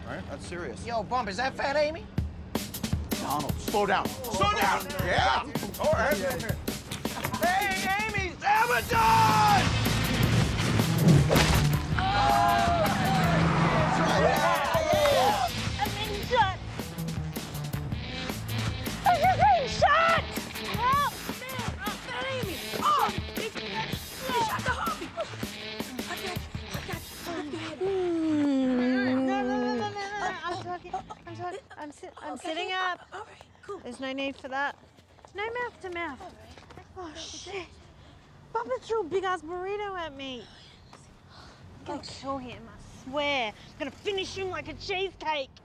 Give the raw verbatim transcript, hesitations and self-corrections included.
all right? That's serious. Yo, Bump, is that Fat Amy? Donald, slow down. Slow down! Yeah! All right. Hey, Amy, sabotage! I'm being shot! I'm just being shot! Help! Man, uh, Fat Amy! Oh! They, they shot the hobby! I got, I got, No, no, no, no, no, no. I'm talking. I'm talking. I'm, sit, I'm okay. sitting up. All right, cool. There's no need for that. No mouth to mouth. Oh, shit. Bubba threw a big ass burrito at me. I'm gonna kill him, I swear. I'm gonna finish him like a cheesecake.